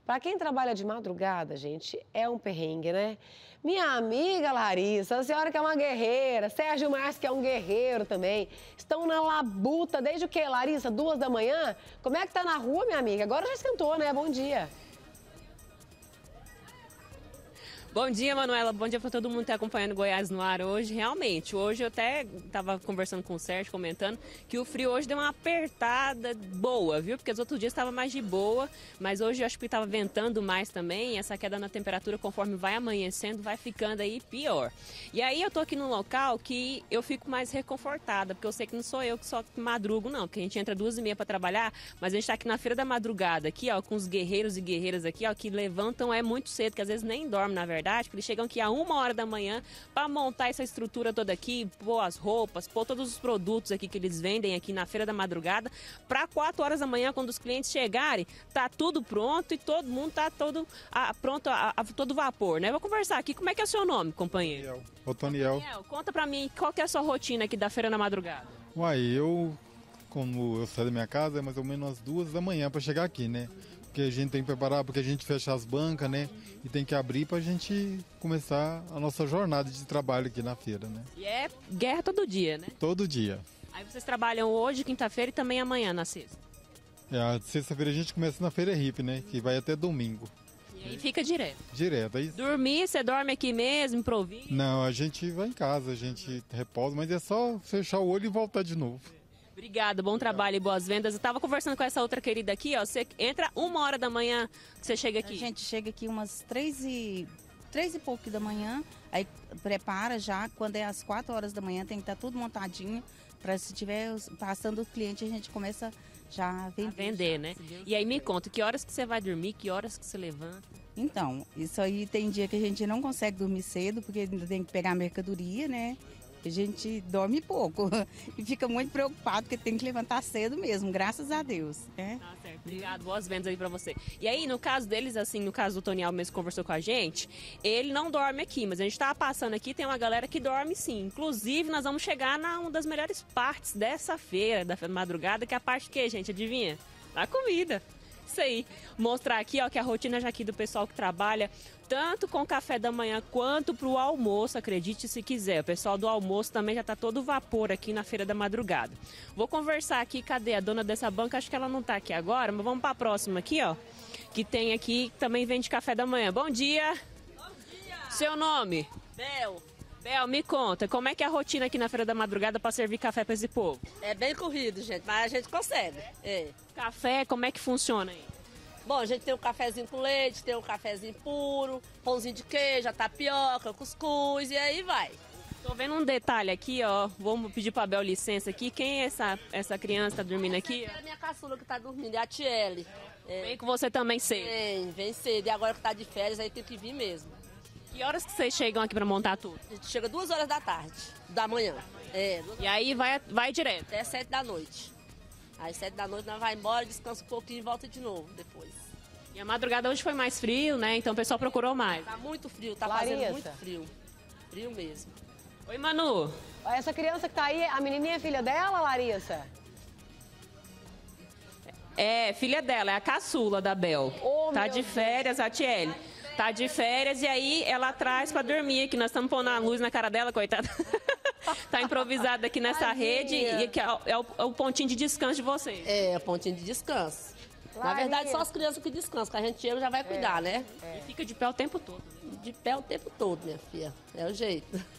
Para quem trabalha de madrugada, gente, é um perrengue, né? Minha amiga Larissa, a senhora que é uma guerreira, Sérgio Márcio que é um guerreiro também, estão na labuta desde o quê, Larissa? 2 da manhã? Como é que tá na rua, minha amiga? Agora já esquentou, né? Bom dia. Bom dia, Manuela. Bom dia para todo mundo que está acompanhando Goiás no ar hoje. Realmente, hoje eu até estava conversando com o Sérgio, comentando que o frio hoje deu uma apertada boa, viu? Porque os outros dias estava mais de boa, mas hoje eu acho que estava ventando mais também. Essa queda na temperatura, conforme vai amanhecendo, vai ficando aí pior. E aí eu tô aqui num local que eu fico mais reconfortada, porque eu sei que não sou eu que só madrugo, não. Porque a gente entra 2h30 para trabalhar, mas a gente está aqui na Feira da Madrugada, aqui, ó, com os guerreiros e guerreiras aqui, ó, que levantam muito cedo, que às vezes nem dormem, na verdade. Que eles chegam aqui a 1h da manhã para montar essa estrutura toda aqui, pôr as roupas, pôr todos os produtos aqui que eles vendem aqui na Feira da Madrugada, para 4h da manhã, quando os clientes chegarem, tá tudo pronto e todo mundo tá todo pronto a todo vapor, né? Vou conversar aqui. Como é que é o seu nome, companheiro? Otoniel. Conta para mim, qual que é a sua rotina aqui da Feira da Madrugada? Como eu saio da minha casa, é mais ou menos às 2 da manhã para chegar aqui, né? Porque a gente tem que preparar, porque a gente fecha as bancas, né? E tem que abrir para a gente começar a nossa jornada de trabalho aqui na feira, né? E é guerra todo dia, né? Todo dia. Aí vocês trabalham hoje, quinta-feira e também amanhã, na sexta? A sexta-feira a gente começa na Feira Hip, né? Que vai até domingo. E aí fica direto? Direto. Aí... Dormir, você dorme aqui mesmo, improvisa? Não, a gente vai em casa, a gente repousa, mas é só fechar o olho e voltar de novo. Obrigada, bom trabalho e boas vendas. Eu estava conversando com essa outra querida aqui, ó. Você entra 1h da manhã que você chega aqui? A gente chega aqui umas 3 e pouco da manhã, aí prepara já, quando é às 4h da manhã tem que estar tudo montadinho, para se tiver passando o cliente a gente começa já a vender, né? E aí me conta, que horas que você vai dormir, que horas que você levanta? Então, isso aí tem dia que a gente não consegue dormir cedo, porque ainda tem que pegar a mercadoria, né? A gente dorme pouco e fica muito preocupado porque tem que levantar cedo mesmo, graças a Deus. Né? Tá certo, obrigado, boas vendas aí pra você. E aí, no caso deles, assim, no caso do Toniel mesmo que conversou com a gente, ele não dorme aqui, mas a gente tava passando aqui, tem uma galera que dorme sim. Inclusive, nós vamos chegar na uma das melhores partes dessa feira, da madrugada, que é a parte que, gente, adivinha? A comida. Isso aí, mostrar aqui, ó, que a rotina já aqui do pessoal que trabalha tanto com café da manhã quanto pro almoço, acredite se quiser. O pessoal do almoço também já tá todo vapor aqui na Feira da Madrugada. Vou conversar aqui, cadê a dona dessa banca? Acho que ela não tá aqui agora, mas vamos pra próxima aqui, ó, que tem aqui, que também vende café da manhã. Bom dia! Bom dia! Seu nome? Bel. Bel, me conta, como é que é a rotina aqui na Feira da Madrugada para servir café para esse povo? É bem corrido, gente, mas a gente consegue. É. Café, como é que funciona aí? Bom, a gente tem um cafezinho com leite, tem um cafezinho puro, pãozinho de queijo, a tapioca, cuscuz e aí vai. Tô vendo um detalhe aqui, ó. Vamos pedir pra Bel licença aqui. Quem é essa criança que tá dormindo aqui? É a minha caçula que tá dormindo, é a Tiele. É. Vem com você também cedo. Vem cedo. E agora que tá de férias, aí tem que vir mesmo. Que horas que vocês chegam aqui pra montar tudo? A gente chega 2h da manhã. É. E aí vai direto? Até 7 da noite. Aí 7 da noite nós vai embora, descansa um pouquinho e volta de novo depois. E a madrugada hoje foi mais frio, né? Então o pessoal procurou mais. Tá muito frio, tá Larissa. fazendo muito frio. Frio mesmo. Oi, Manu. Essa criança que tá aí, a menininha é filha dela, Larissa? É, filha dela, é a caçula da Bel. Oh, tá meu de férias, a Tiele. Tá de férias e aí ela traz pra dormir aqui. Nós estamos pondo a luz na cara dela, coitada. Tá improvisada aqui nessa rede e que é o pontinho de descanso de vocês. É, pontinho de descanso. Na verdade, só as crianças que descansam, que a gente já vai cuidar, né? E fica de pé o tempo todo. De pé o tempo todo, minha filha. É o jeito.